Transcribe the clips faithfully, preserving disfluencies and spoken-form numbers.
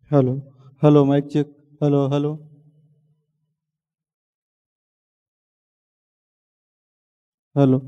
Hello, hello, mic check. Hello, hello, hello.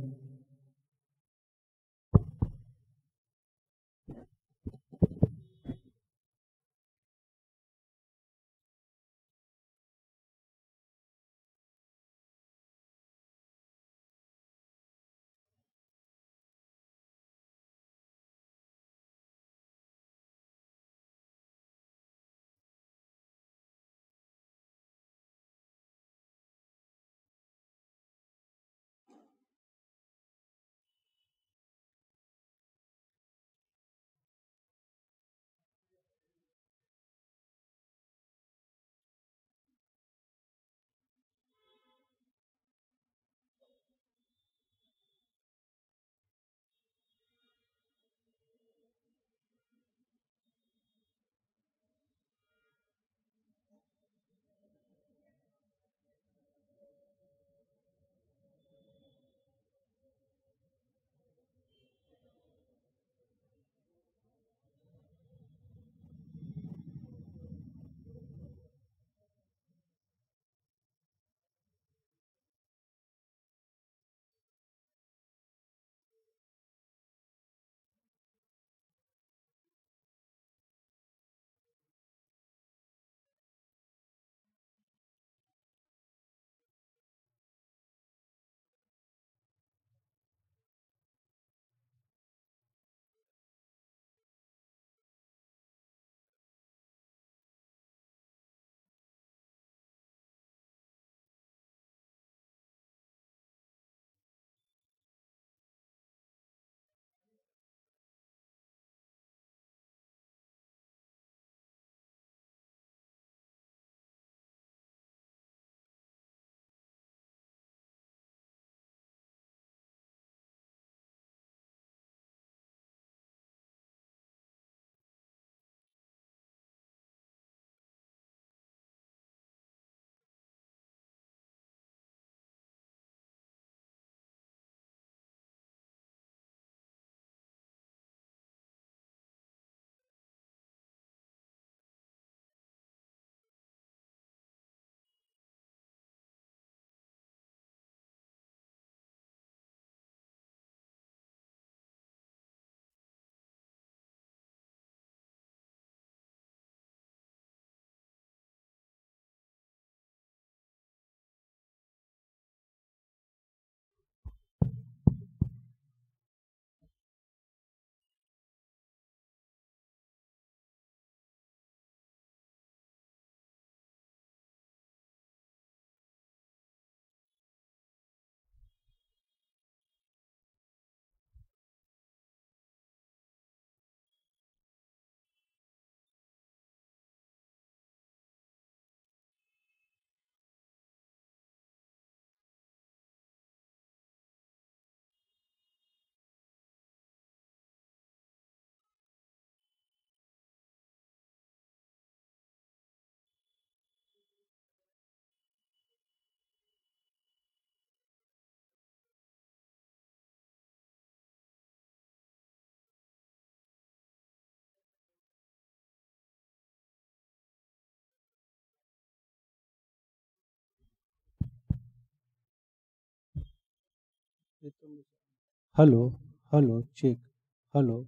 Hello, hello, check. Hello.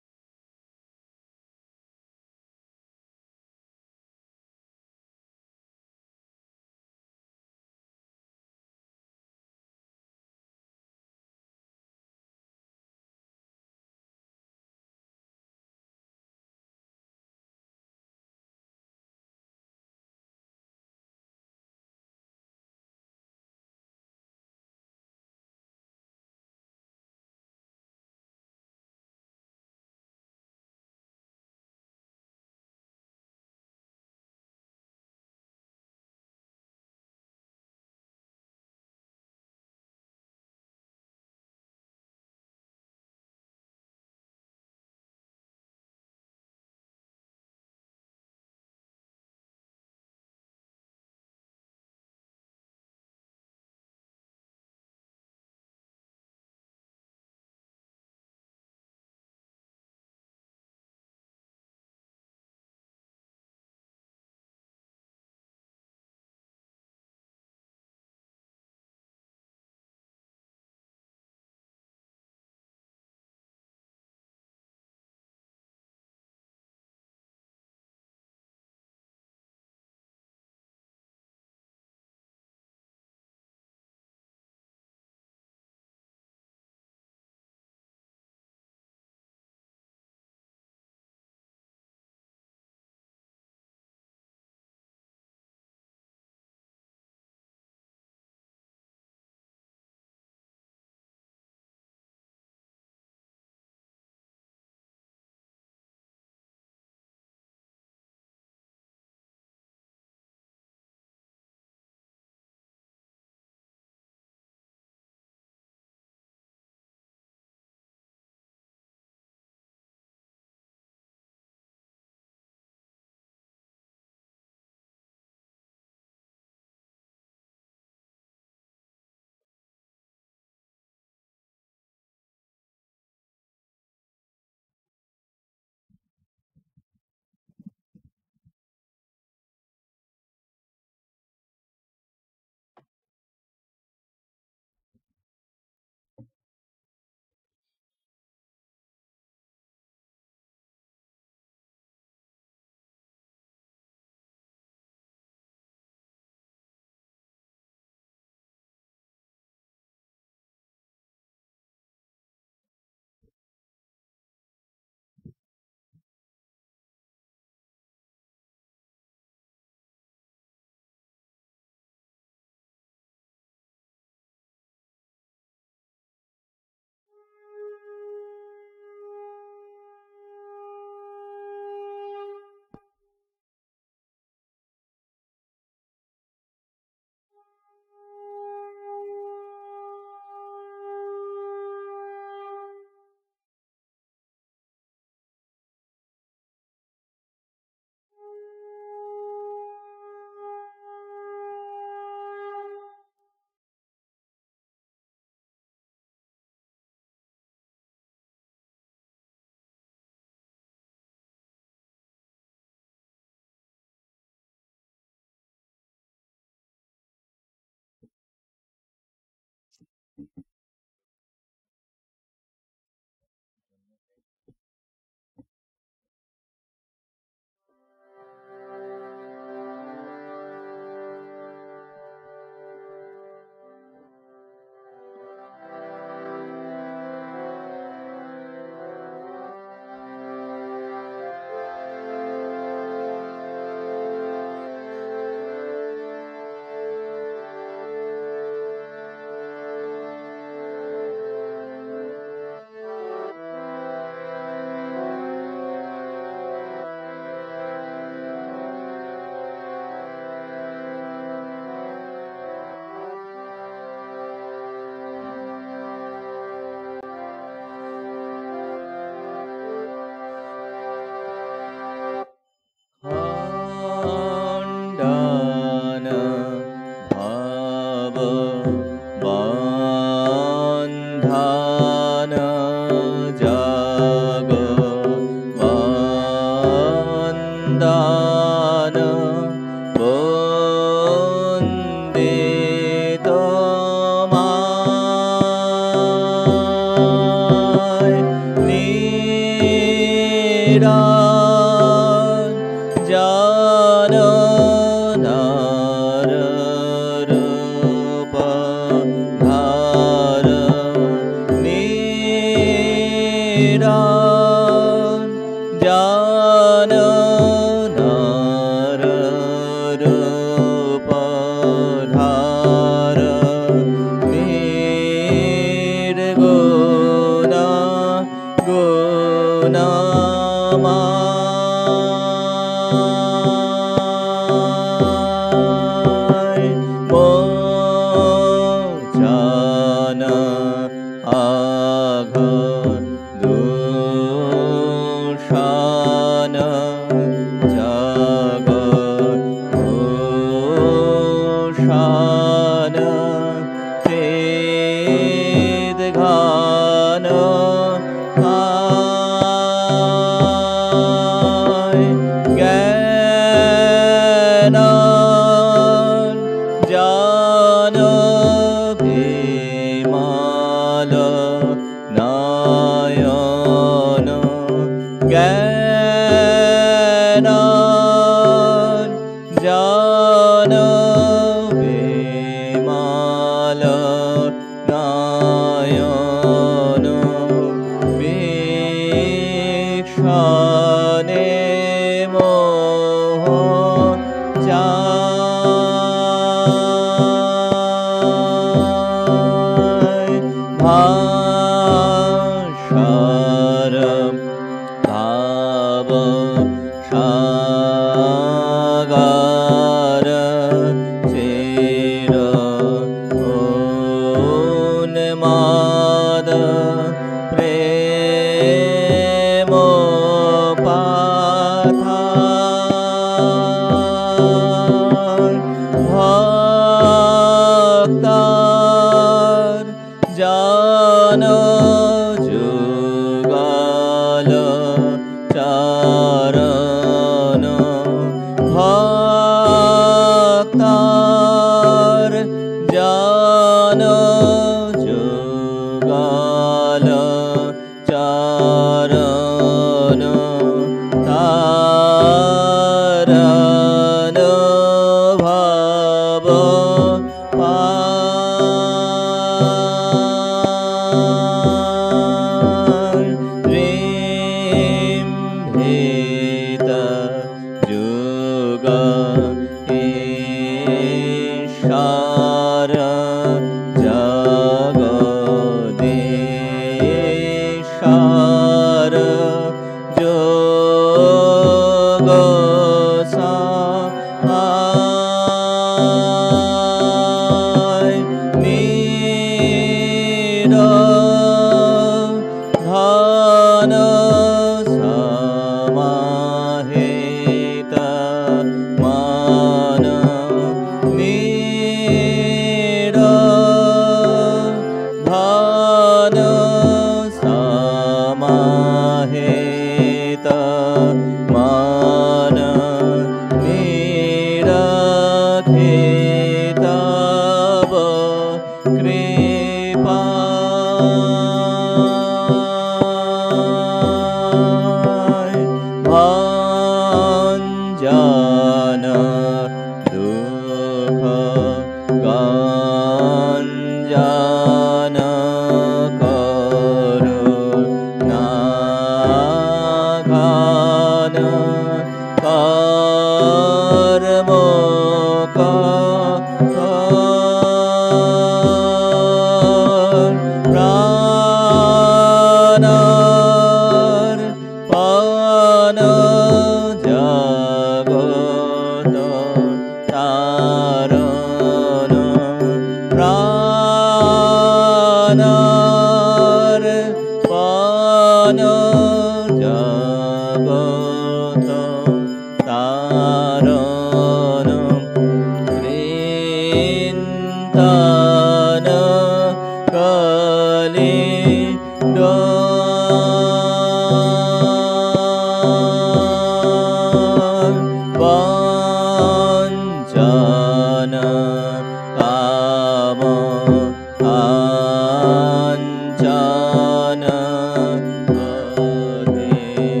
कामकाञ्चन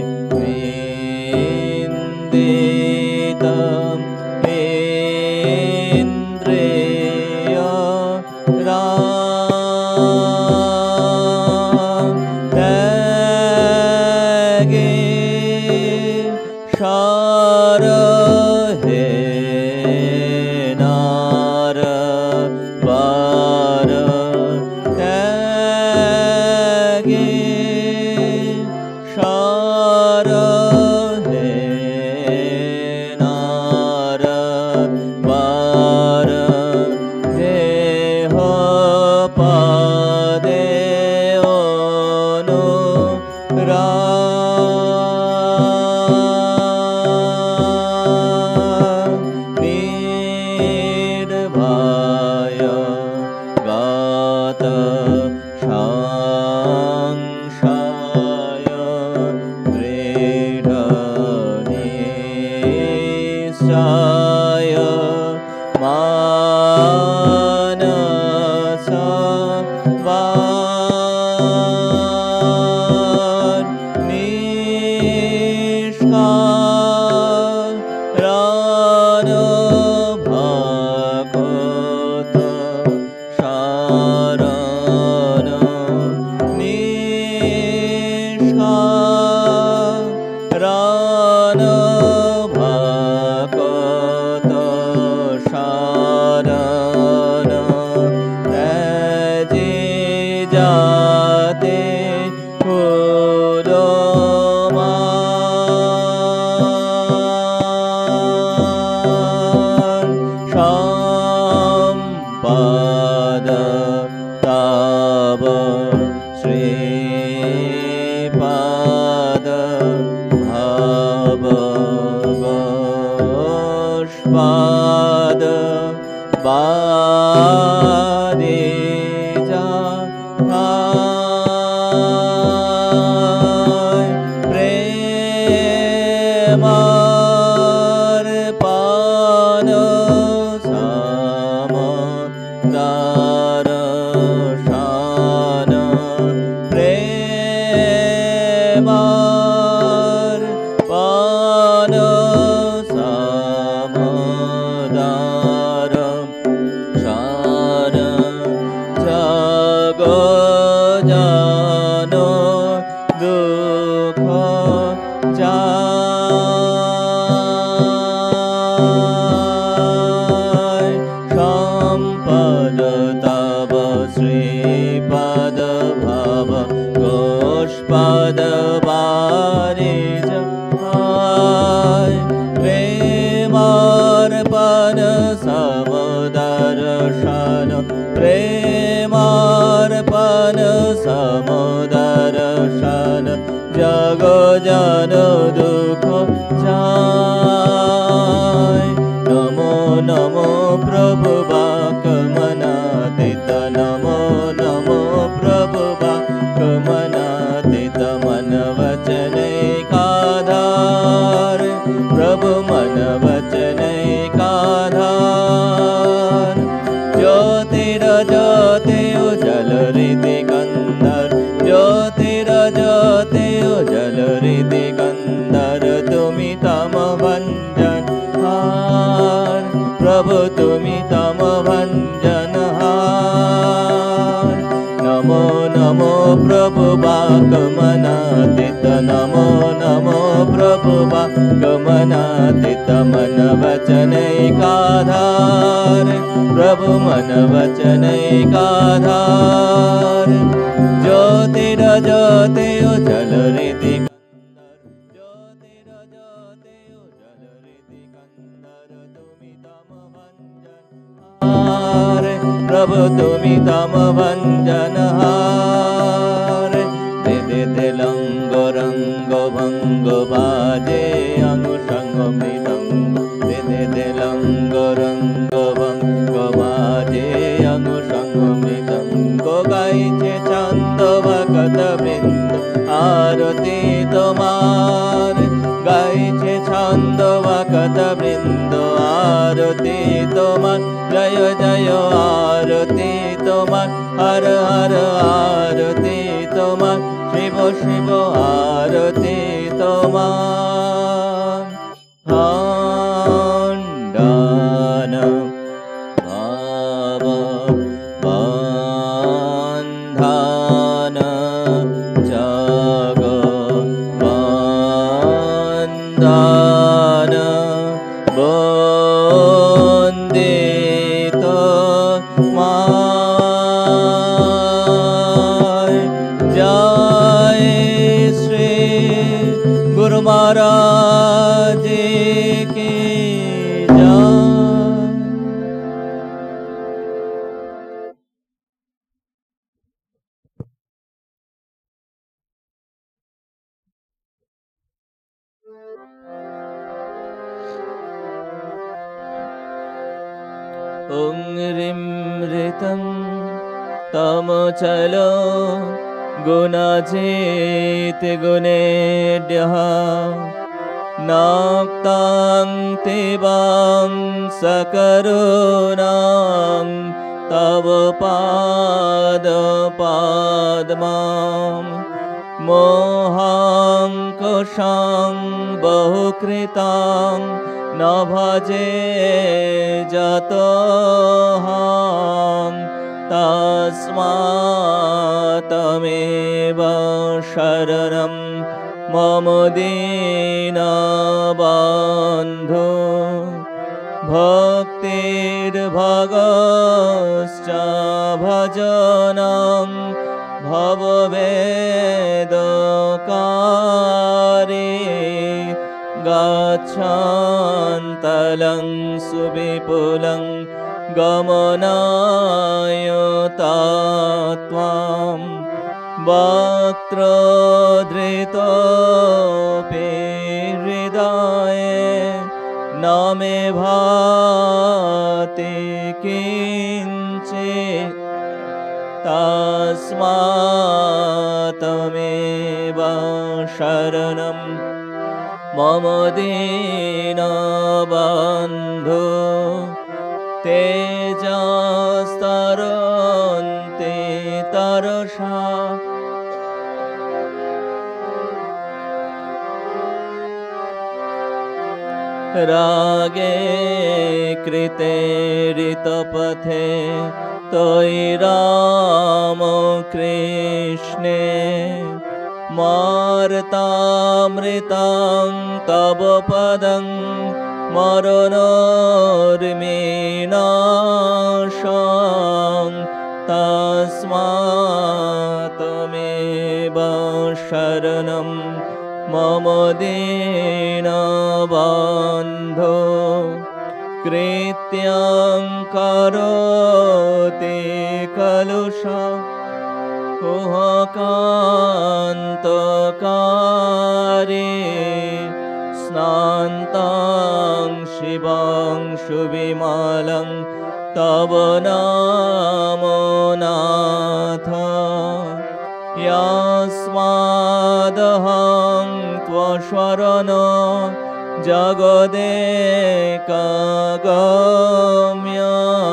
সার হে নার বার ত্যাগে সার হে নার বার দেহ পাদে অনুরা নির্ভয় গাত সংশয় দৃঢ় নিশ্চয় মানস বান নিষ্কারণ ভকত শরণ নিষ্কারণ ভকত শরণ ত্যাজি যাতে কুলমান সম্পদ তব শ্রীপাদ ভব গোষ্পাদ বাদে যা প্রেমার পান সমদার শান প্রেমার পান সমদার শান জগ জান দুঃখ যায় সম্পদ তব শ্রীপদ ভব গোষ্পদ বারে যায় প্রেমার্পণ সমদর্শন প্রেমার্পণ সমদর্শন জগ জন দুঃখ যায় নমো নমো প্রভু বাকমনাদিত নমো নমো প্রভু বাকমনাদিত মন वचनैकाधार प्रभु मन वचनैकाधार ज्योतिर ज्योति उजल हृदय कंदर ज्योतिर ज्योति उजल हृदय कंदर तुमी तम भंजन हार प्रभु तुमी तम भंजन हार नमो नमो प्रभु बाकमनादित नमो नमो प्रभु बाकमनादित मन वचनैकाधार प्रभु मन वचनैकाधार ज्योतिर ज्योति उजल हृदय ज्योतिर ज्योति उजल हृदय कंदर तुमी तम भंजन हार प्रभु तुमी तम भंजन हार दे दे दे लंग रंग भंग बाजे अनुषंग मृदंग दे दे दे लंग रंग भंग बाजे अनुषंग मृदंग गाइছে छंद भगत बृंद आरती তোমার গাইছে ছন্দ ভগত বৃন্দ আরতি তোমার জয় জয় আরতি তোমার হর হর আরতি তোমার শিব শিব আরতি তোমার খণ্ডন ভাব বন্ধন জগ चन्दन वन्दित माय जय श्री गुरु महाराज की जय। ॐ ह्रीं ऋतं तं चलो गुणजित गुणेभ्यः नाक्तां तेवां सकरुणां तव पादपद्मं मोहाङ्कुशं बहुकृतां न भजे जतोऽहं तस्मात्तमेव शरणं मम दीनबन्धो भक्तिर्भगश्च भजनं भववेदकारी गच्छन्तलं सुविपुलं गमनाय तत्त्वं वक्त्रधृतोऽपि हृदये न मे भाति किञ्चित् तस्मात्तमेव शरणं मम दीनबन्धो तेजस्तरन्ति तरसा रागे कृते ऋतपथे त्वयि राम कृष्णे मार्तामृतं तव पदं मरणोर्मिनाशं तस्मात्तमेव शरणं मम दीनबन्धो कृत्यं करोति कलुषा कुहकान्तकारी स्नान्तं शिवं सुविमलं तव नामो नाथ यस्मादहं त्वशरणो जगदेकगम्य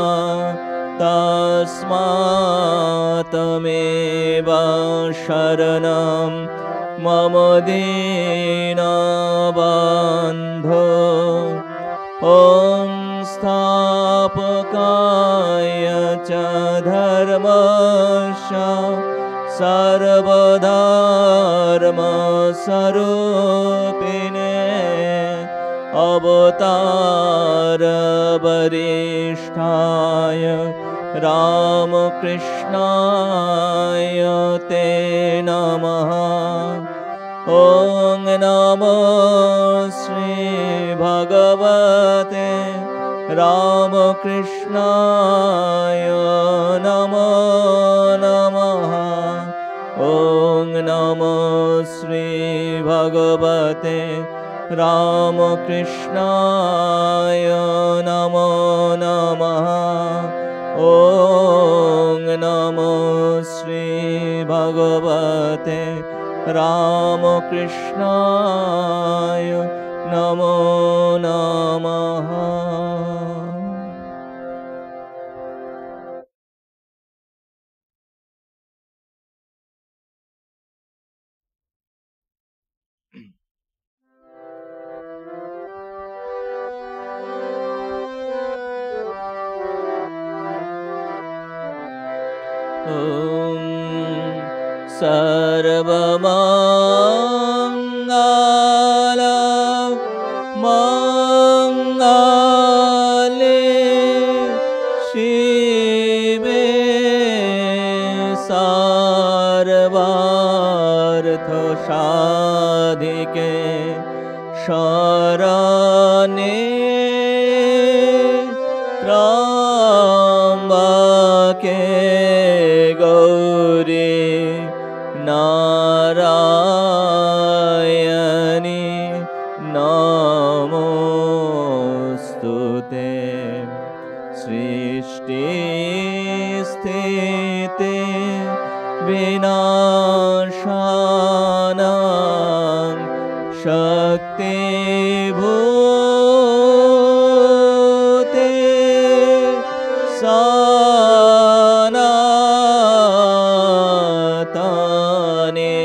तस्मात्तमेव शरणं मम दीनबन्धो ॐ स्थापकाय च धर्मस्य सर्वधर्मस्वरूपिणे अवतारवरिष्ठाय रामकृष्णाय ते नमः। ॐ नमो श्रीभगवते रामकृष्णाय नमो नमः। ॐ नमो श्रीभगवते रामकृष्णाय नमो नमः। ॐ नमो श्रीभगवते रामकृष्णाय नमो नमः। ॐ सर्वमङ्गल के शरणे त्र्यम्बके गौरी नारायणी नमोस्तुते। सृष्टि स्थिति विनाशानां शक्तिभूते सनातने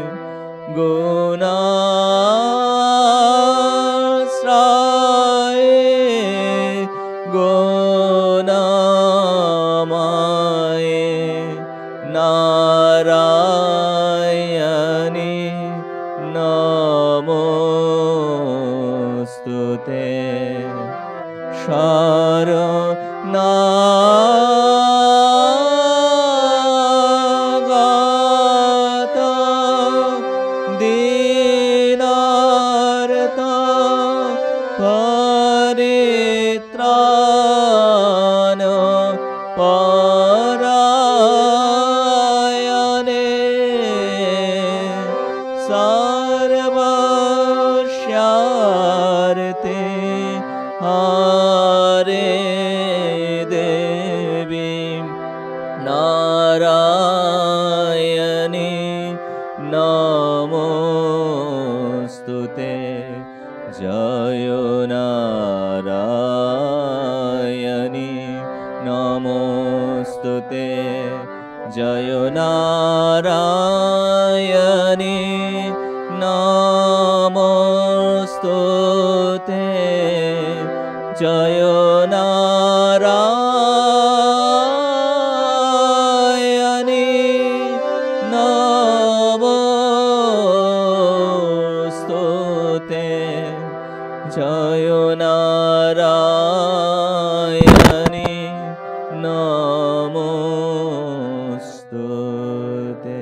गुणाश्रये गुणमये नारायणी नमोस्तुते। शरणागत दीनार्त परित्राण परायणे सर्वस्यार्थे हरे देवी नारायणी नमोस्तुते। जय नारायणी नमोस्तुते। जय नारायणी नमोस्तुते। जय नारायणी नमोस्तुते। जय नारायणी नमोस्तुते।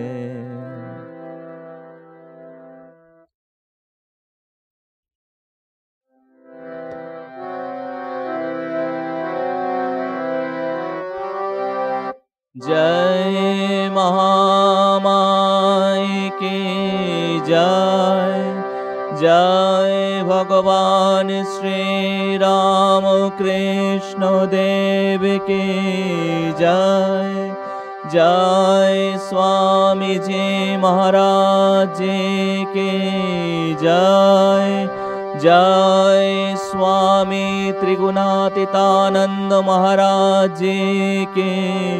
जय महामाई की जय। जय भगवान श्री राम कृष्ण देव की जय। जय स्वामी जी महाराज जी की जय। जय स्वामी त्रिगुणातीतानंद महाराज जी की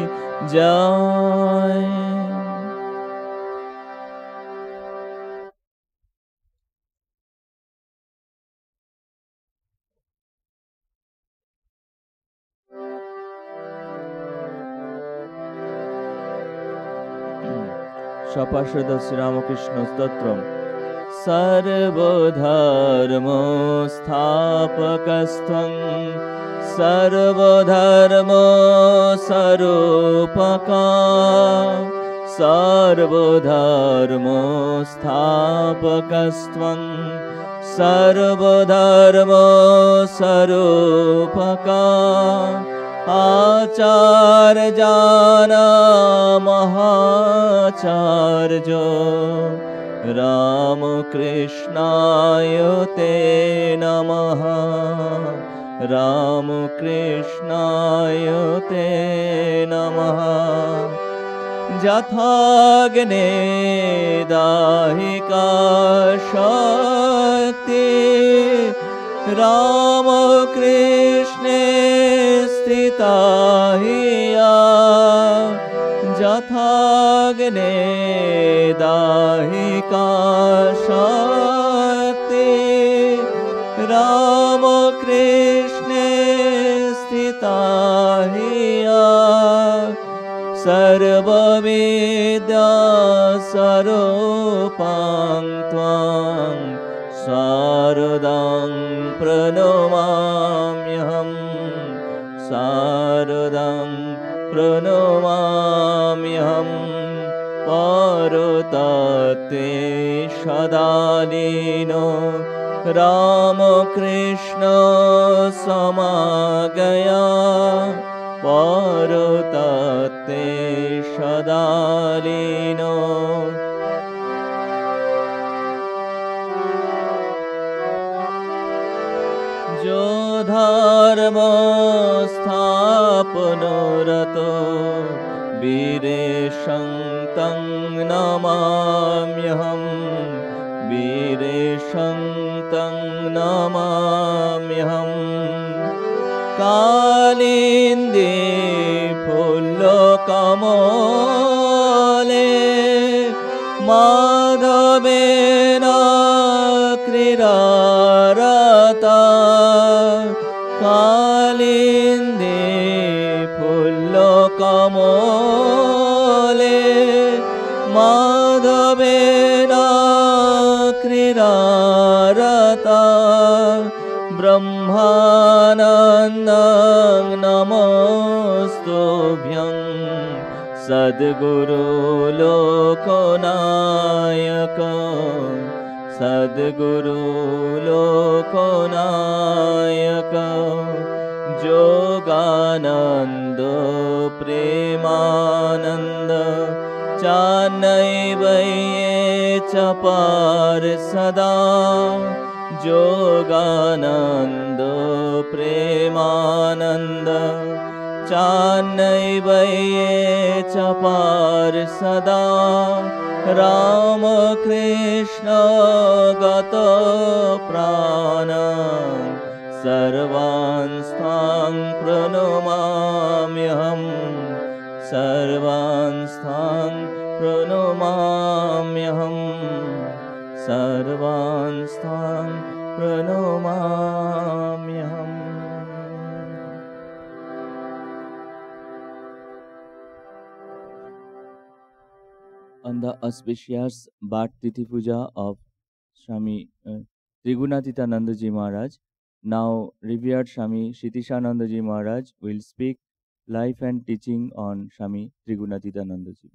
जय। सपार्षद श्री रामकृष्ण स्तोत्रम। सर्वधर्मस्थापकस्त्वं सर्वधर्म स्वरूपका। सर्वधर्मस्थापकस्त्वं सर्वधर्म स्वरूपका। आचार्यान महाचार्यो रामकृष्णाय ते नमः। रामकृष्णाय ते नमः। यथाग्ने दाहिका शक्ति रामकृष्णे स्थिता हिया। यथाग्ने दाहिका शक्ति रामकृष्णे स्थिता हिया। सर्वविद्या स्वरूपां त्वां शारदां प्रणमाम्यहम्। शारदां प्रणमाम्यहम्। परतत्त्वे सदालीनो रामकृष्ण समागया परतत्त्वे सदालीनो जो धर्म स्थापनरतो वीरेशं तं नमाम्यहं वीरेशं तं नमाम्यहं कालिन्दे फुल्लकमले माधवेन क्रीडारता कालिन्दे फुल्लकमले माधवेन क्रीडारता ब्रह्मानन्दं नमस्तुभ्यं सद्गुरु लोकनायक सद्गुरु लोकनायक जोगानन्द प्रेमानन्द चान्नैवये च पार्षदा जोगानन्द प्रेमानन्द चान्नैवये च पार्षदा रामकृष्ण गत प्राण सर्वांस्तां प्रणमाम्यहं सर्वांस्तां प्रणमाम्यहं सर्वांस्तां प्रणमाम्यहम् On the auspicious Bhat Tithi Puja of Swami uh, Trigunatītananda Ji Maharaj, now revered Swami Kshittishananda Ji Maharaj will speak life and teaching on Swami Trigunatītananda Ji.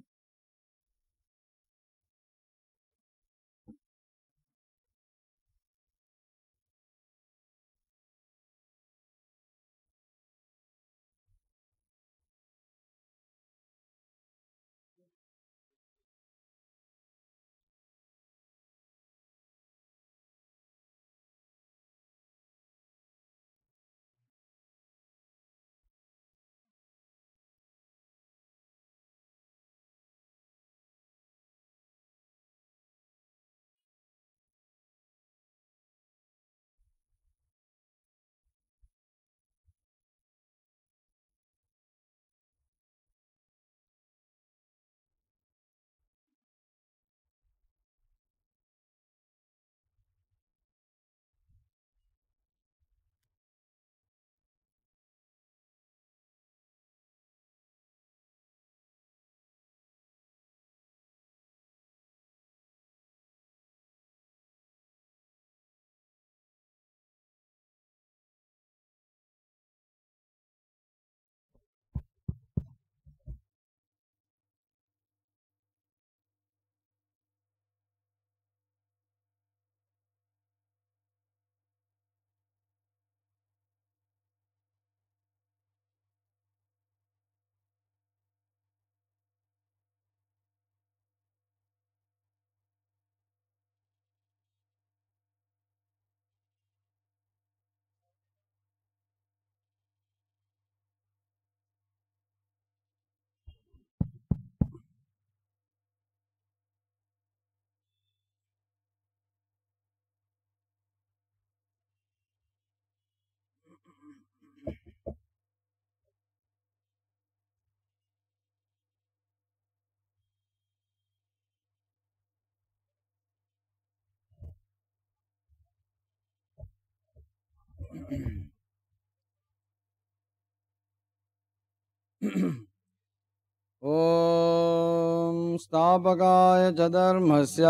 ॐ स्थापकाय च धर्मस्य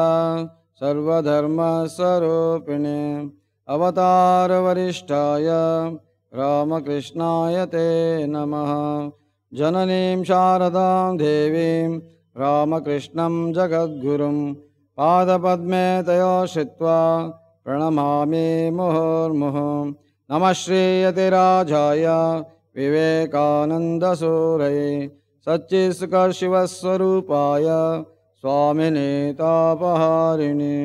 सर्वधर्मस्वरूपिणे अवतारवरिष्ठाय रामकृष्णाय ते नमः। जननीं शारदां देवीं रामकृष्णं जगद्गुरुं पादपद्मे तयो श्रित्वा प्रणमामि मुहुर्मुहुः। नमः श्रीयतिराजाय विवेकानन्दसूरये सच्चित्स्कर्षिवस्वरूपाय स्वामिने तापहारिणे।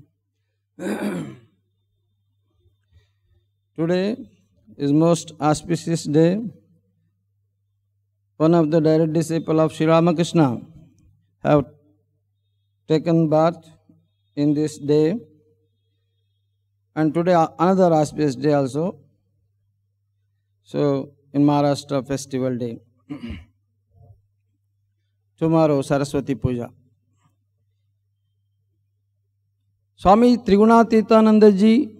Today is most auspicious day. One of the direct disciples of Sri Ramakrishna have taken birth in this day, and today another auspicious day also. So in Maharashtra festival day. Tomorrow Saraswati Puja. Swami Trigunatitananda ji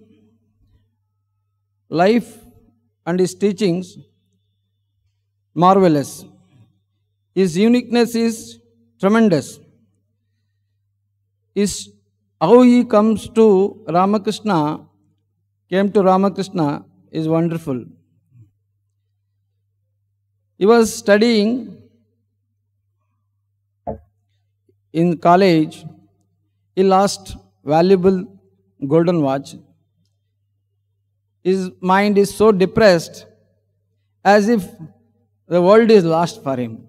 life and his teachings marvelous. His uniqueness is tremendous. His how he comes to Ramakrishna, came to Ramakrishna is wonderful. He was studying in college. He lost valuable golden watch. His mind is so depressed as if the world is lost for him.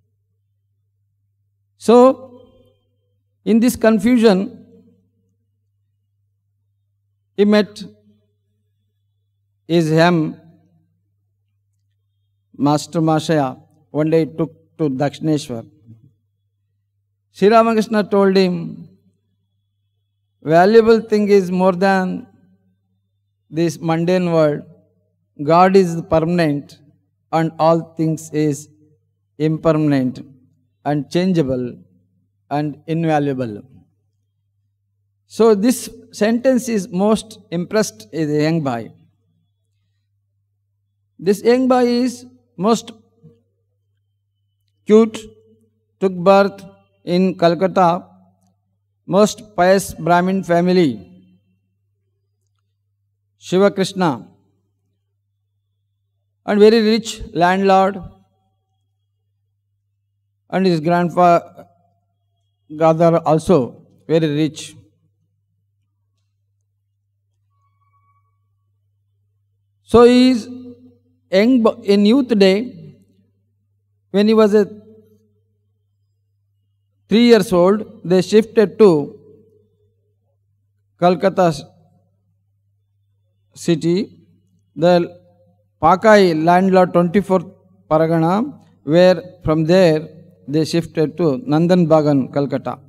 So, in this confusion, he met his hem, Master Mashaya. One day he took to Dakshineshwar. Sri Ramakrishna told him, valuable thing is more than this mundane world. God is permanent and all things is impermanent and changeable and invaluable. So this sentence is most impressed with the young boy. This young boy is most cute, took birth in Calcutta, most pious Brahmin family, Shiva Krishna, and very rich landlord, and his grandfather also very rich. So he is young in youth day. When he was a three years old, they shifted to Calcutta city. The Pakai landlord twenty-fourth Paragana, where from there they shifted to Nandan Bagan, Calcutta.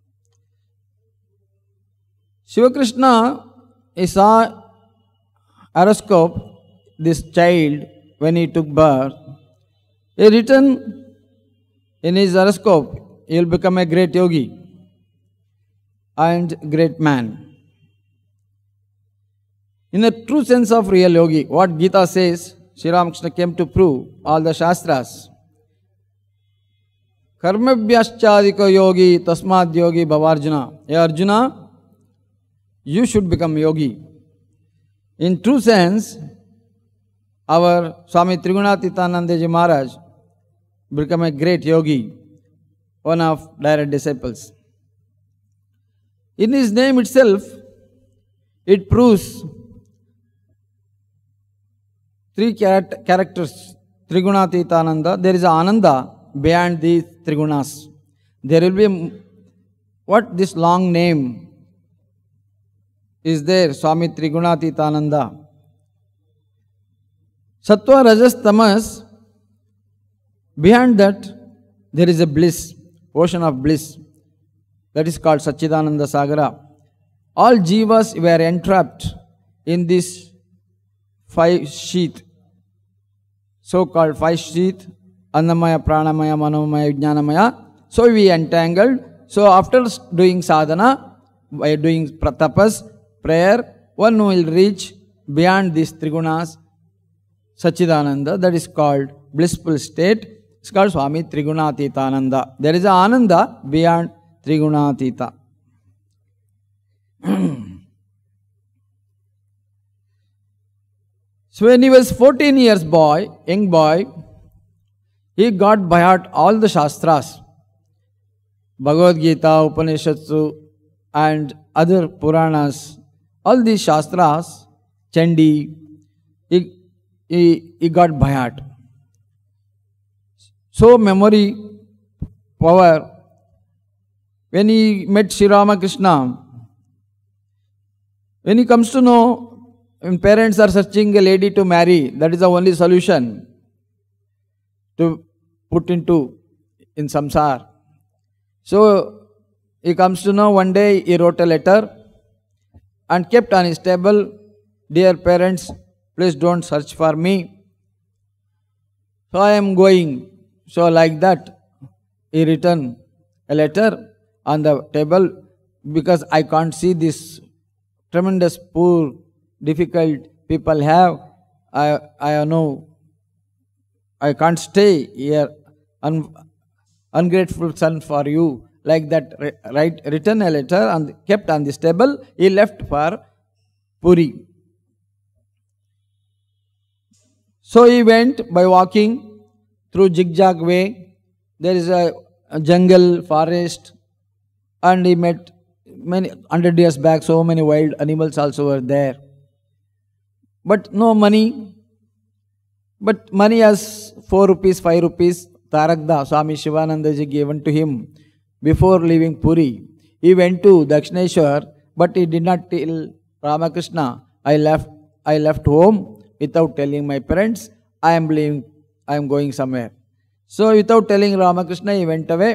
Shiva Krishna, he saw horoscope, this child, when he took birth. He written in his horoscope, he will become a great yogi and great man. In the true sense of real yogi, what Gita says, Sri Ramakrishna came to prove all the Shastras. Karmabhyaschadika yogi tasmad yogi bhavarjuna. Hey Arjuna, you should become yogi. In true sense, our Swami Trigunatitananda ji Maharaj became a great yogi, one of direct disciples. In his name itself, it proves three characters, Trigunatitananda. There is Ananda beyond these Trigunas. There will be, what this long name is there, Swami Trigunatitananda. Sattva, Rajas, Tamas, beyond that there is a bliss, ocean of bliss. That is called Satchidananda Sagara. All jivas were entrapped in this five sheath, so-called five sheath, Annamaya, Pranamaya, Manomaya, Vijnanamaya. So we entangled. So after doing sadhana, by doing tapas, prayer, one will reach beyond these Trigunas, Satchidananda. That is called blissful state. It's called Swami Trigunatitananda. There is an Ananda beyond Trigunatita. So when he was fourteen years boy, young boy, he got by heart all the Shastras. Bhagavad Gita, Upanishatsu, and other Puranas, all these Shastras, Chandi, he, he, he got by heart. So memory power. When he met Sri Ramakrishna, when he comes to know, when parents are searching a lady to marry, that is the only solution to put into in samsara. So he comes to know, one day he wrote a letter and kept on his table, "Dear parents, please don't search for me. So I am going." So like that, he written a letter on the table, because I can't see this tremendous poor, difficult people have. I I know I can't stay here, un, ungrateful son for you. Like that, write written a letter and kept on this table. He left for Puri. So he went by walking through zigzag way. There is a, a jungle, forest, and he met many hundred years back. So many wild animals also were there, but no money. But money as four rupees, five rupees. Tarakda, Swami Shivanandaji given to him before leaving Puri. He went to Dakshineshwar, but he did not tell Ramakrishna, I left, I left home without telling my parents, I am leaving, I am going somewhere. So without telling Ramakrishna, he went away.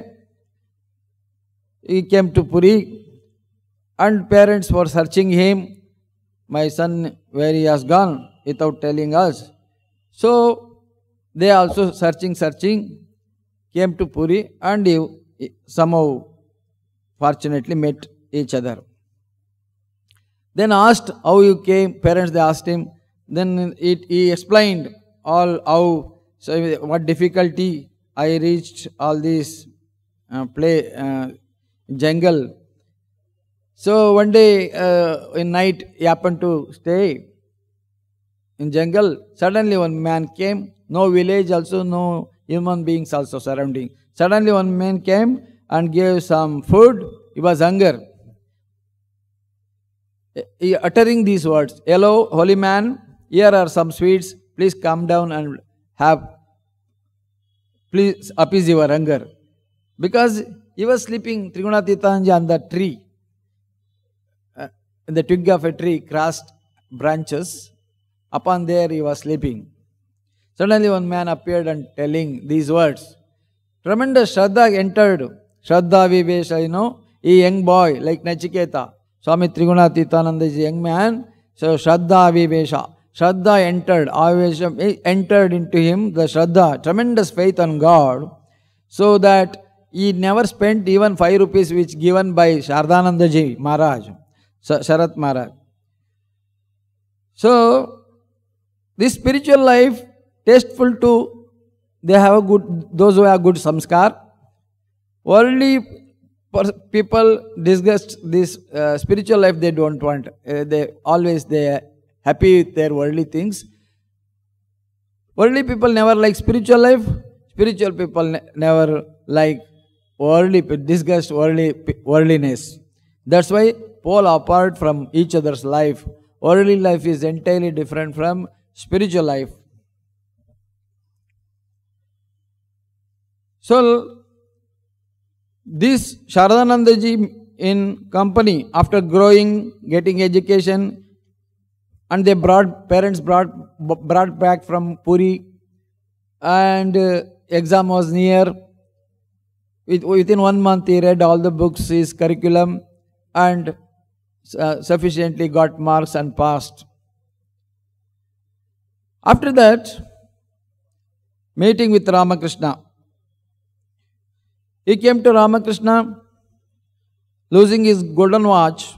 He came to Puri, and parents were searching him. My son, where he has gone, without telling us. So they also searching, searching, came to Puri, and he somehow fortunately met each other. Then asked how you came, parents they asked him. Then it, he explained all how, so what difficulty I reached all this uh, play uh, jungle. So one day uh, in night he happened to stay in jungle. Suddenly one man came, no village also, no human beings also surrounding. Suddenly one man came and gave some food. He was hunger. He uttering these words, "Hello, holy man, here are some sweets. Please come down and have. Please appease your hunger." Because he was sleeping, Trigunatitanji, on the tree. Uh, in the twig of a tree, crossed branches. Upon there he was sleeping. Suddenly one man appeared and telling these words. Tremendous Shraddha entered. Shraddha Vivesha, you know, a young boy like Nachiketa. Swami Trigunatitananda is a young man. So Shraddha Vivesha. Shraddha entered. Avesha entered into him, the Shraddha, tremendous faith on God. So that he never spent even five rupees which given by Shardanandaji Maharaj, Sharat Maharaj. So this spiritual life, tasteful to, they have a good, those who have good samskar. Worldly people disgust this uh, spiritual life, they don't want. Uh, they always they are happy with their worldly things. Worldly people never like spiritual life. Spiritual people ne never like worldly, disgust worldly, worldliness. That's why pole apart from each other's life. Worldly life is entirely different from spiritual life. So, this Sharadanandaji in company, after growing, getting education, and they brought, parents brought, brought back from Puri, and uh, exam was near. Within one month he read all the books, his curriculum, and uh, sufficiently got marks and passed. After that, meeting with Ramakrishna. He came to Ramakrishna losing his golden watch,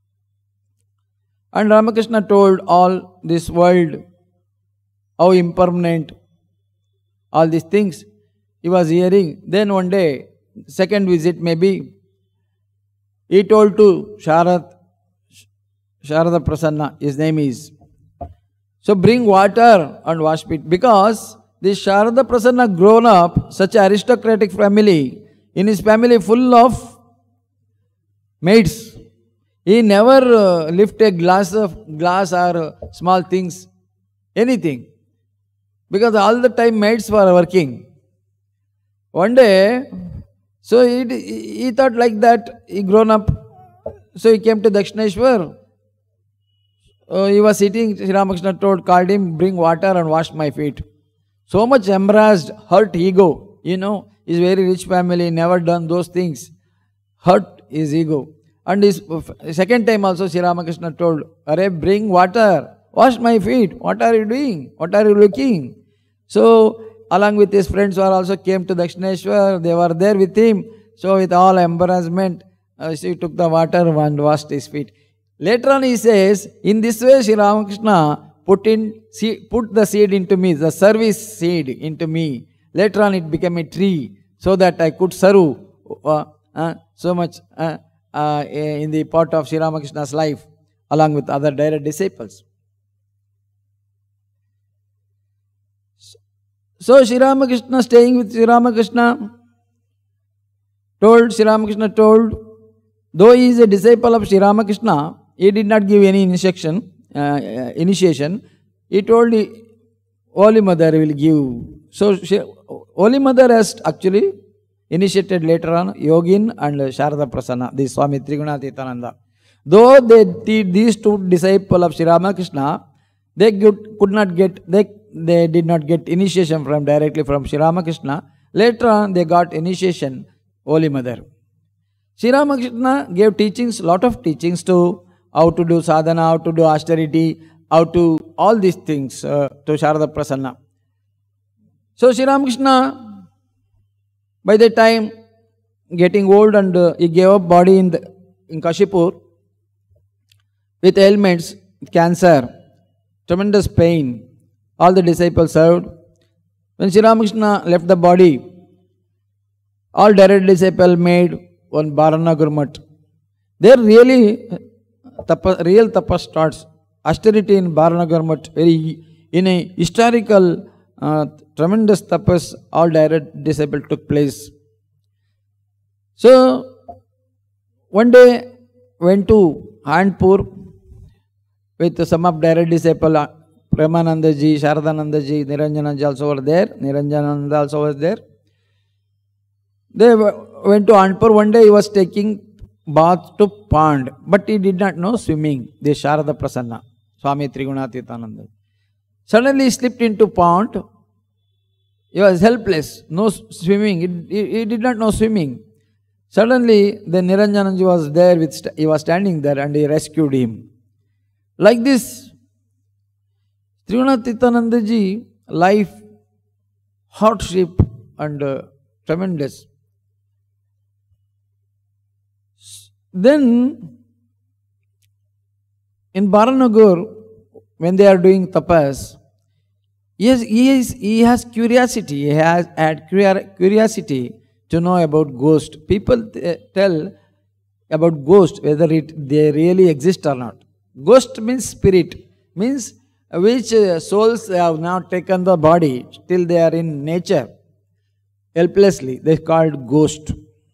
and Ramakrishna told all this world how impermanent all these things he was hearing. Then one day, second visit maybe, he told to Sharad, Sharada Prasanna, his name is, so bring water and wash it, because this Sharada Prasanna grown up, such an aristocratic family, in his family full of maids. He never uh, lift a glass of glass or uh, small things, anything. Because all the time maids were working. One day, so he, he thought like that, he grown up. So he came to Dakshineshwar. Uh, he was sitting, Sri Ramakrishna told, called him, bring water and wash my feet. So much embarrassed, hurt ego. You know, he's very rich family, never done those things. Hurt his ego. And his second time also Sri Ramakrishna told, Arey, bring water, wash my feet. What are you doing? What are you looking? So, along with his friends who also came to Dakshineshwar, they were there with him. So, with all embarrassment, uh, she took the water and washed his feet. Later on he says, in this way Sri Ramakrishna put, in, put the seed into me, the service seed into me. Later on it became a tree so that I could serve uh, uh, so much uh, uh, in the part of Sri Ramakrishna's life along with other direct disciples. So Sri Ramakrishna, staying with Sri Ramakrishna, told, Sri Ramakrishna told, though he is a disciple of Sri Ramakrishna, he did not give any instruction, uh, initiation. He told the Holy Mother will give. So she, Holy Mother has actually initiated later on Yogin and Sharada Prasanna, the Swami Trigunatitananda. Though they, these two disciples of Sri Ramakrishna, they could not get, they, they did not get initiation from directly from Sri Ramakrishna. Later on they got initiation, Holy Mother. Sri Ramakrishna gave teachings, lot of teachings to how to do sadhana, how to do austerity, how to all these things uh, to Sharada Prasanna. So Sri Ramakrishna, by the time getting old and uh, he gave up body in, the, in Kashipur with ailments, cancer, tremendous pain. All the disciples served. When Sri Ramakrishna left the body, all direct disciples made one Bharana Gurmat. There really, tapa, real tapas starts. Austerity in Bharana Gurmat, very in a historical, uh, tremendous tapas, all direct disciples took place. So, one day went to Handpur with some of direct disciples, Premanandaji, Sharadanandaji, Niranjanandaji also were there, Niranjananda also was there. They went to Handpur. One day he was taking bath to pond, but he did not know swimming. The Sharada Prasanna, Swami Trigunatitananda. Suddenly he slipped into pond. He was helpless, no swimming. He, he, he did not know swimming. Suddenly the Niranjananji was there, with st he was standing there and he rescued him. Like this, Trigunatitanandaji life, hardship and uh, tremendous. Then, in Baranagur, when they are doing tapas, he has, he, is, he has curiosity, he has had curiosity to know about ghost. People tell about ghost, whether it they really exist or not. Ghost means spirit, means which souls have now taken the body, till they are in nature, helplessly. They are called ghost.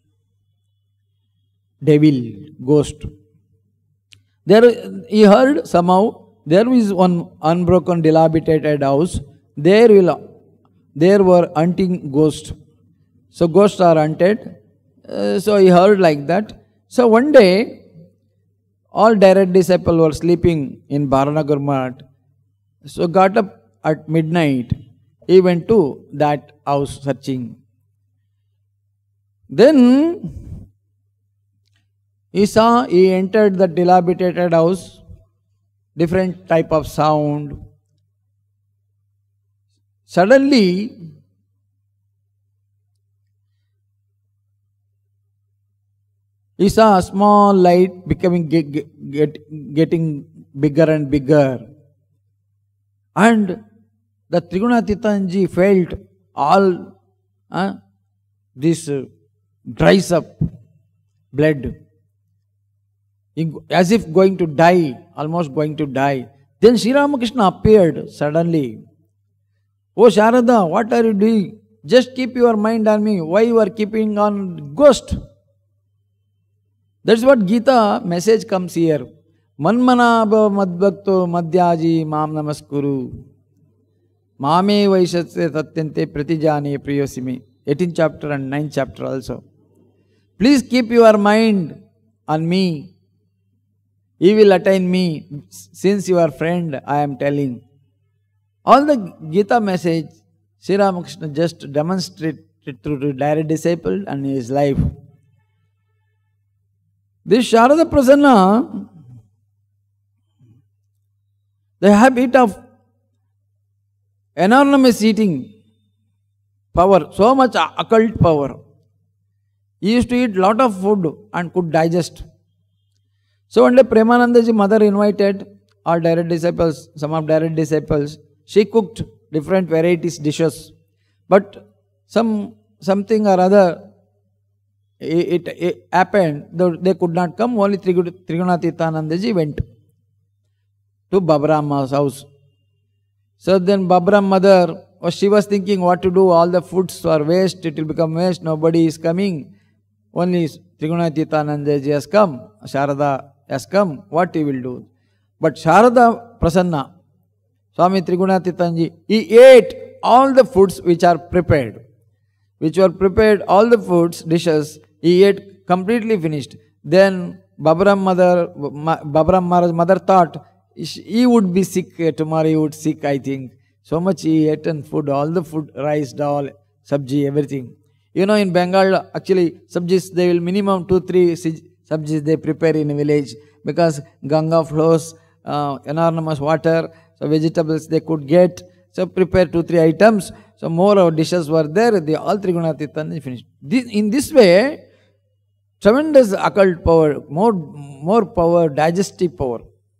Devil, ghost. There he heard somehow there is one unbroken dilapidated house. There will there were hunting ghosts. So ghosts are hunted. Uh, so he heard like that. So one day, all direct disciples were sleeping in Bharanagar Math. So got up at midnight. He went to that house searching. Then he saw, he entered the dilapidated house, different type of sound. Suddenly, he saw a small light becoming, get, get, getting bigger and bigger. And the Trigunatitanji felt all uh, this uh, dries up blood, as if going to die, almost going to die. Then Sri Ramakrishna appeared suddenly. Oh Sharada, what are you doing? Just keep your mind on me. Why you are keeping on ghost? That's what Gita message comes here. Manmanabha madbhakto madhyaji mam namaskuru. Mame vaishatse tatyante pratijane priyosimi. eighteenth chapter and ninth chapter also. Please keep your mind on me. He will attain me. Since you are friend, I am telling. All the Gita message, Sri Ramakrishna just demonstrated through the direct disciple and his life. This Sharada Prasanna, the habit of enormous eating power, so much occult power. He used to eat lot of food and could digest. So one day Premananda's mother invited all direct disciples, some of direct disciples. She cooked different varieties dishes. But some something or other, it, it, it happened, they could not come. Only Trigunatitanandaji went to Babrahma's house. So then Babram mother, she was thinking what to do, all the foods are waste, it will become waste, nobody is coming. Only Trigunatitanandaji has come, Sharada has come, what he will do? But Sharada Prasanna, Swami Trigunatitanji, he ate all the foods which are prepared. Which were prepared, all the foods, dishes, he ate completely finished. Then Babram mother, Babram Maharaj's mother thought, he would be sick tomorrow, he would sick, I think. So much he ate and food, all the food, rice, dal, sabji, everything. You know, in Bengal, actually, sabjis, they will minimum two, three sabjis they prepare in a village because Ganga flows, uh, enormous water, so vegetables they could get. So prepare two, three items. So more dishes were there, they all Trigunatitanandaji finished. This, in this way, tremendous occult power, more, more power, digestive power.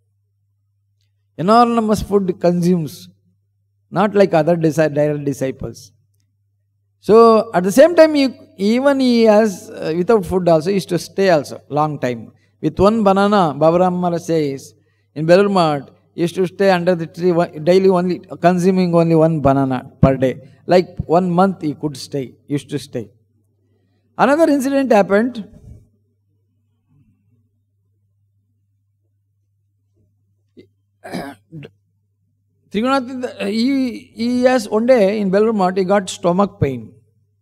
Enormous food consumes, not like other direct disciples. So at the same time, he, even he has, uh, without food also, he used to stay also, long time. With one banana, Babram Maharaj says, in Belur Math, he used to stay under the tree daily only, consuming only one banana per day. Like one month he could stay, used to stay. Another incident happened. Trigunati, he, he has one day in Belur Math, he got stomach pain.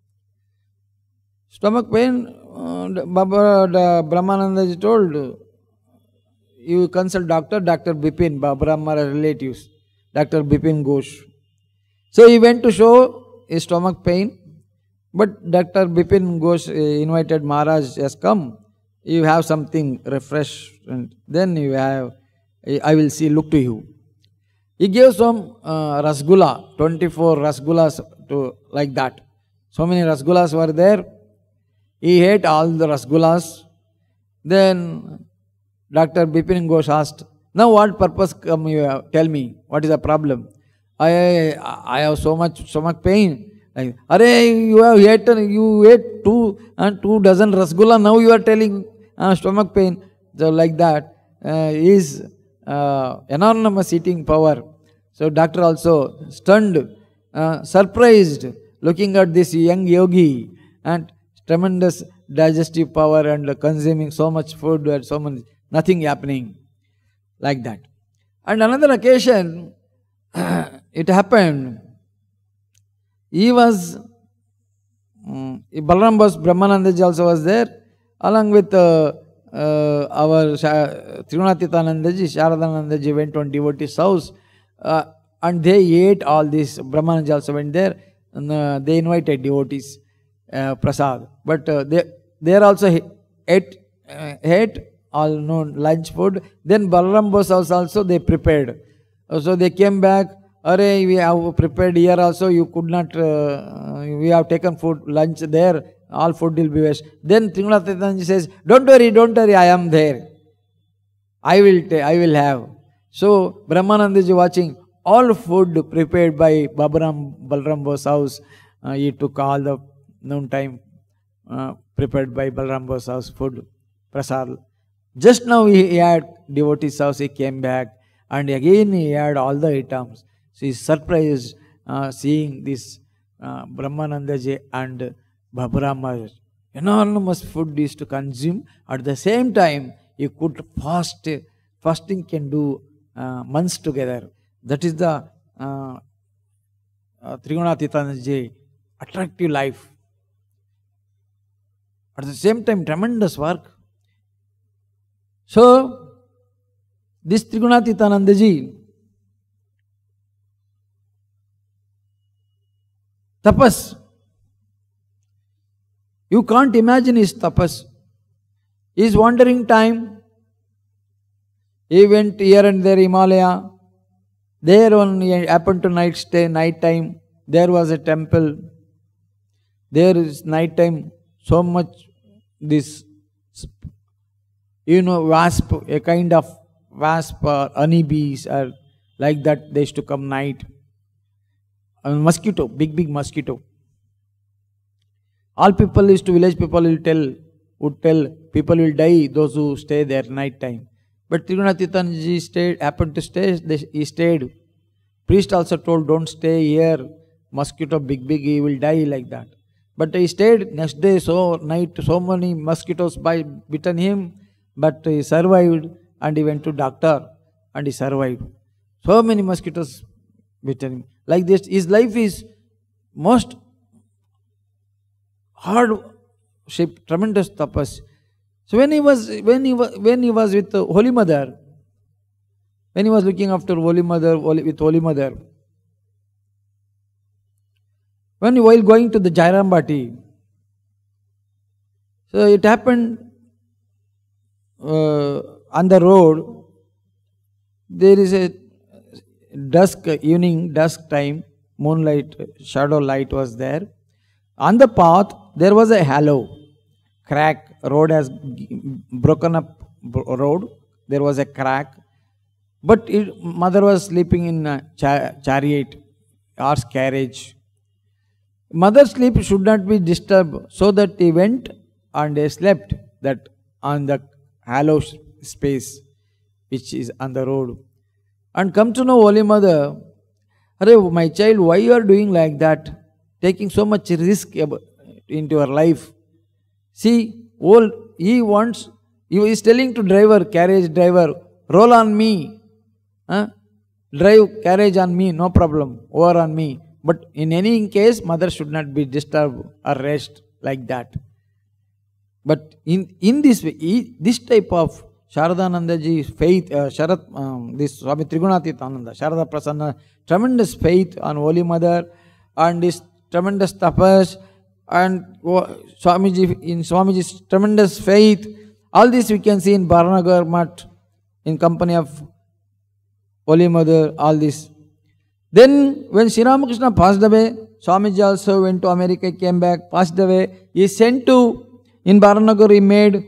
Stomach pain, uh, Baba Brahmanandaji told, you consult doctor, Doctor Bipin, Babram Maharaj relatives, Doctor Bipin Ghosh. So he went to show his stomach pain, but Doctor Bipin Ghosh invited Maharaj has come, you have something refreshment, then you have, I will see, look to you. He gave some uh, rasgulla, twenty-four rasgullas to like that. So many rasgullas were there. He ate all the rasgullas. Then Doctor Bipin Ghosh asked, now what purpose come you have? Tell me, what is the problem? I I have so much stomach pain. Like, Are you have eaten, you ate two and two dozen rasgulla, now you are telling uh, stomach pain. So like that uh, is uh, enormous eating power. So doctor also stunned, uh, surprised, looking at this young yogi and tremendous digestive power and consuming so much food and so much, nothing happening like that. And another occasion, it happened, he was, um, Balaram Bose Brahmanandaji also was there, along with uh, uh, our Trigunatitanandaji, Sharadanandaji went to devotee's house, uh, and they ate all this. Brahmanandaji also went there, and uh, they invited devotees, uh, prasad. But uh, they, there also ate, uh, ate all known lunch food. Then Balaram Bose house also they prepared. Uh, so they came back, Are, we have prepared here also, you could not, uh, we have taken food, lunch there, all food will be waste. Then Trigunatitanandaji says, don't worry, don't worry, I am there. I will, I will have. So Brahmanandaji watching, all food prepared by Babram, Balaram Bose house, uh, he took all the noon time uh, prepared by Balaram Bose house food, prasad. Just now he had devotee's house, he came back, and again he had all the items. So he is surprised uh, seeing this uh, Brahmanandaji and Babura Maharaj. Enormous food is to consume. At the same time, you could fast. Fasting can do uh, months together. That is the uh, uh, Trigunatitanandaji attractive life. At the same time, tremendous work. So, this Trigunatitanandaji, tapas, you can't imagine his tapas. His wandering time, he went here and there, Himalaya. There when he happened to night stay, night time, there was a temple. There is night time, so much this, you know, wasp, a kind of wasp or honeybees or like that, they used to come night. A mosquito, big, big mosquito. All people used to, village people will tell, would tell, people will die, those who stay there night time. But Trigunatitanandaji stayed, happened to stay, they, he stayed. Priest also told, don't stay here, mosquito big, big, he will die like that. But he stayed. Next day, so night, so many mosquitoes by, bitten him, but he survived and he went to doctor and he survived. So many mosquitoes bitten him. Like this, his life is most hard shape, tremendous tapas. So when he was when he was when he was with Holy Mother, when he was looking after Holy Mother with Holy Mother, when he, while going to the Jairambati, so it happened uh, on the road. There is a dusk, evening, dusk time, moonlight, shadow light was there. On the path, there was a hollow, crack, road has broken up road, there was a crack. But it, mother was sleeping in a cha chariot, horse carriage. Mother's sleep should not be disturbed, so that he went and he slept that on the hollow space which is on the road. And come to know Holy Mother, "Arey, my child, why you are doing like that? Taking so much risk into your life. See, old, he wants, he is telling to driver, carriage driver, roll on me, huh? Drive carriage on me, no problem, over on me. But in any case, mother should not be disturbed or rest like that." But in, in this way, this type of Sharadanandaji's faith, uh, Sharat, um, this Swami Trigunatitananda, Sharada Prasanna, tremendous faith on Holy Mother and this tremendous tapas and Swamiji, in Swamiji's tremendous faith, all this we can see in Baranagar Mutt, in company of Holy Mother, all this. Then when Sri Ramakrishna passed away, Swamiji also went to America, came back, passed away. He sent to, in Baranagar he made,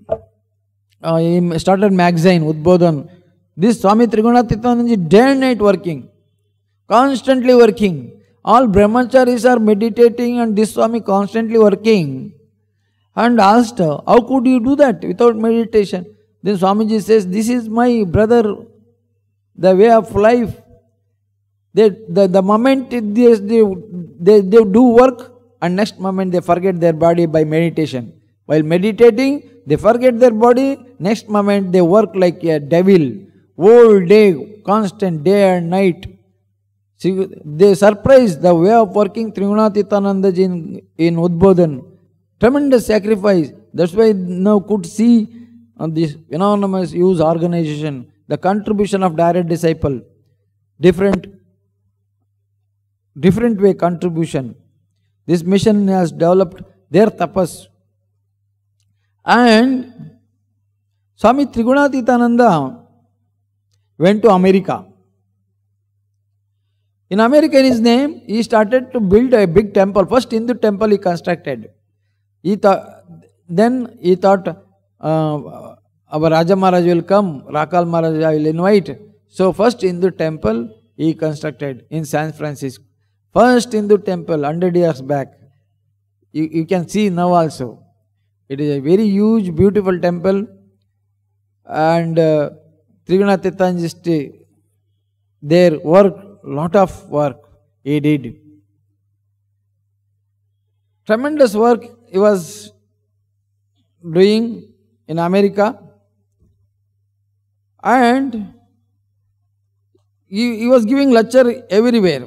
uh, he started magazine, Udbodhan. This Swami Trigunatitanandaji day and night working, constantly working. All brahmacharis are meditating and this Swami constantly working. And asked, how could you do that without meditation? Then Swamiji says, this is my brother, the way of life. They, the, the moment they, they, they, they do work and next moment they forget their body by meditation. While meditating, they forget their body, next moment they work like a devil, whole day, constant day and night. See, they surprise the way of working Trigunatitanandaji in, in Udbodhan. Tremendous sacrifice. That's why now could see on this anonymous use organization, the contribution of direct disciple, different, different way contribution. This mission has developed their tapas. And Swami Trigunatitananda went to America. In America, in his name, he started to build a big temple. First Hindu temple he constructed. He thought, then he thought, uh, our Raja Maharaj will come, Rakal Maharaj will invite. So first Hindu temple he constructed in San Francisco. First Hindu temple, one hundred years back. You, you can see now also. It is a very huge, beautiful temple. And uh, Trigunatitanandaji, their work, lot of work he did. tremendous work he was doing in America, and he, he was giving lecture everywhere.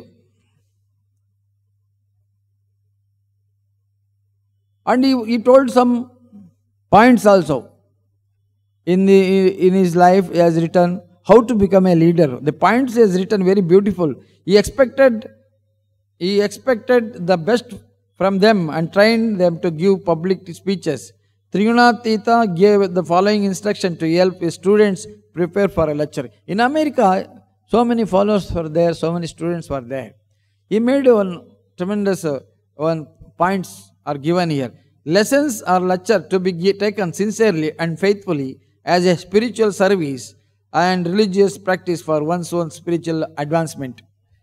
And he, he told some points also. In, the, in his life, he has written how to become a leader. The points he has written very beautiful. He expected, he expected the best from them and trained them to give public speeches. Trigunatita gave the following instruction to help his students prepare for a lecture. In America, so many followers were there, so many students were there. He made one tremendous uh, one points are given here. Lessons or lecture to be taken sincerely and faithfully as a spiritual service and religious practice for one's own spiritual advancement.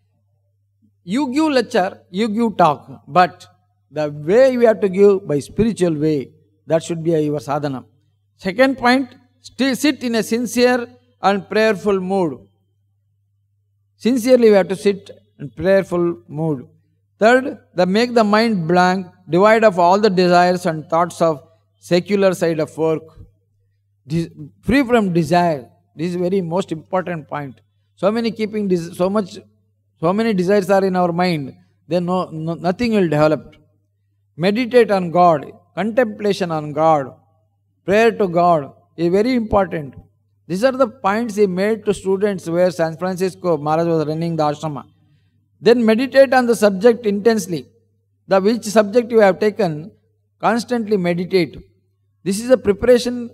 You give lecture, you give talk, but the way you have to give by spiritual way, that should be your sadhana. Second point, still sit in a sincere and prayerful mood. Sincerely we have to sit in prayerful mood. Third, the make the mind blank, divide of all the desires and thoughts of secular side of work. This, free from desire. This is very most important point. So many keeping this, so much, so many desires are in our mind. Then no, no, nothing will develop. Meditate on God, contemplation on God, prayer to God is very important. These are the points he made to students where San Francisco Maharaj was running the ashrama. Then meditate on the subject intensely. The which subject you have taken, constantly meditate. This is a preparation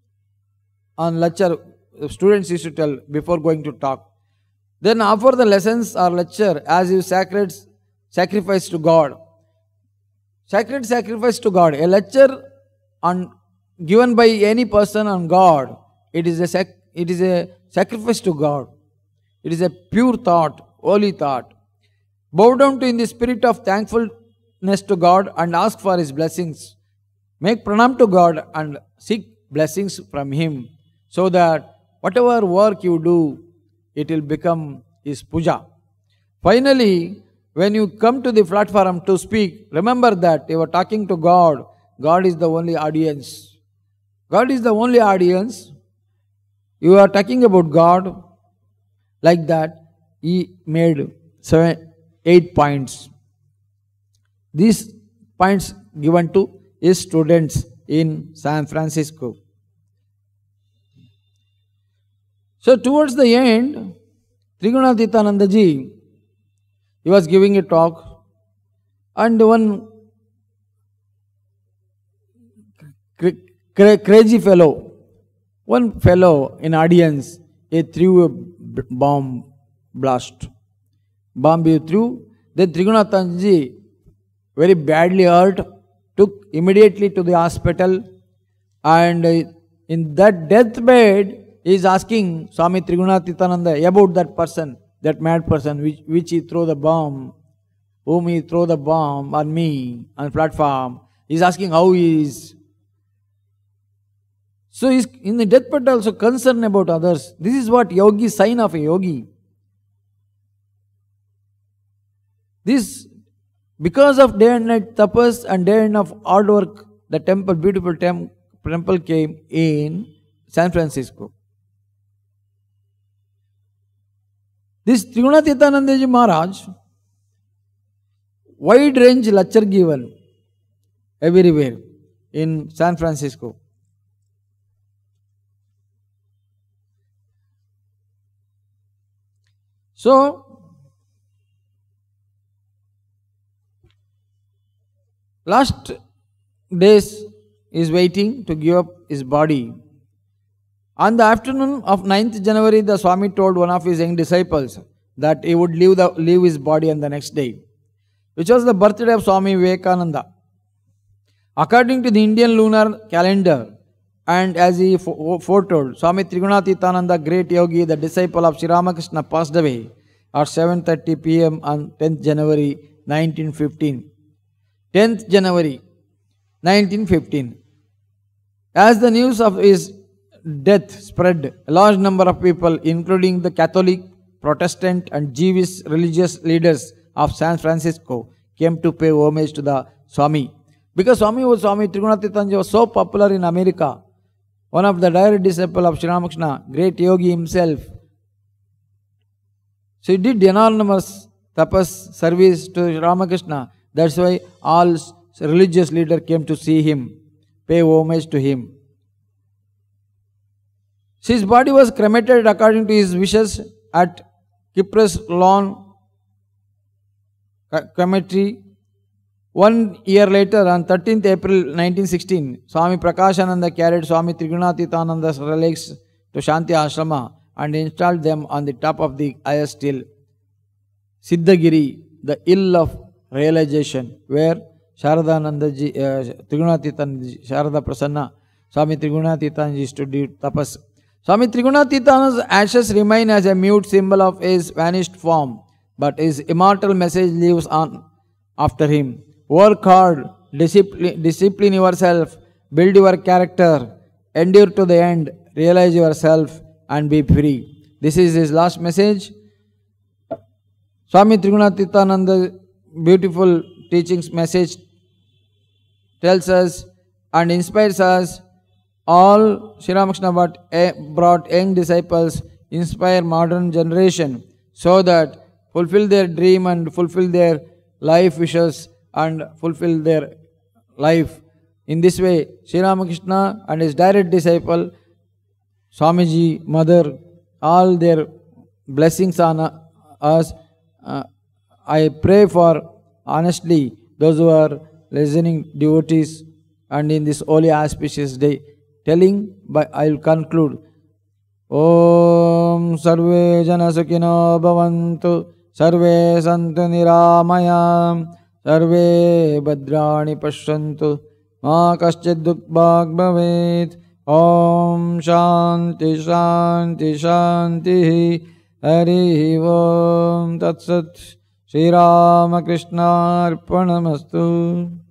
on lecture students used to tell before going to talk. Then offer the lessons or lecture as you sacred sacrifice to God. Sacred sacrifice to God. A lecture on given by any person on God, it is a sac, it is a sacrifice to God. It is a pure thought, holy thought. Bow down to in the spirit of thankfulness to God and ask for His blessings. Make pranam to God and seek blessings from Him, so that whatever work you do, it will become His puja. Finally, when you come to the platform to speak, remember that you are talking to God. God is the only audience. God is the only audience. You are talking about God. Like that, he made seven, eight points. These points given to his students in San Francisco. So towards the end, Trigunatitanandaji, he was giving a talk, and one cra cra crazy fellow, one fellow in audience, he threw a bomb blast. Bomb he threw. Then Trigunatitanandaji, very badly hurt, took immediately to the hospital, and in that deathbed, he is asking Swami Trigunatitananda about that person, that mad person which, which he threw the bomb, whom he threw the bomb on me, on the platform. He is asking how he is. So he is in the deathbed also concerned about others. This is what yogi, sign of a yogi. This, because of day and night tapas and day and night of hard work, the temple, beautiful tem temple came in San Francisco. This Trigunatitanandaji Maharaj, wide range lecture given everywhere in San Francisco. So, last days is waiting to give up his body. On the afternoon of ninth January, the Swami told one of his young disciples that he would leave, the, leave his body on the next day, which was the birthday of Swami Vivekananda. According to the Indian lunar calendar, and as he foretold, Swami Trigunatitananda, great yogi, the disciple of Sri Ramakrishna, passed away at seven thirty p m on tenth January nineteen fifteen. tenth January nineteen fifteen. As the news of his death spread, a large number of people, including the Catholic, Protestant and Jewish religious leaders of San Francisco, came to pay homage to the Swami. Because Swami was Swami Trigunatityananda was so popular in America. One of the direct disciples of Sri Ramakrishna, great yogi himself. So he did enormous tapas service to Ramakrishna. That's why all religious leaders came to see him, pay homage to him. So his body was cremated according to his wishes at Cyprus Lawn Cemetery. One year later, on thirteenth April nineteen sixteen, Swami Prakashananda carried Swami Trigunatitananda's relics to Shanti Ashrama and installed them on the top of the highest hill, Siddhagiri, the hill of realization, where Sharadanandaji, uh, Trigunatitanandaji, Sharada Prasanna, Swami Trigunatitanandaji used to do tapas. Swami Trigunatitananda's ashes remain as a mute symbol of his vanished form, but his immortal message lives on after him. Work hard, discipline, discipline yourself, build your character, endure to the end, realize yourself and be free. This is his last message. Swami Trigunatitananda's beautiful teachings message tells us and inspires us. All Sri Ramakrishna brought young disciples, inspire modern generation so that fulfill their dream and fulfill their life wishes and fulfill their life. In this way, Sri Ramakrishna and his direct disciple, Swamiji, Mother, all their blessings on us. Uh, I pray for honestly those who are listening devotees and in this holy auspicious day. Telling, but I will conclude. Om Sarve Jana Sukhino Bhavantu, Sarve Santu Niramayam, Sarve Bhadrani Pashyantu, Ma Kaschid Dukbhag Bhavet. Om Shanti Shanti Shanti Hari Om Tat Sat. Shri Ramakrishna Arpanamastu.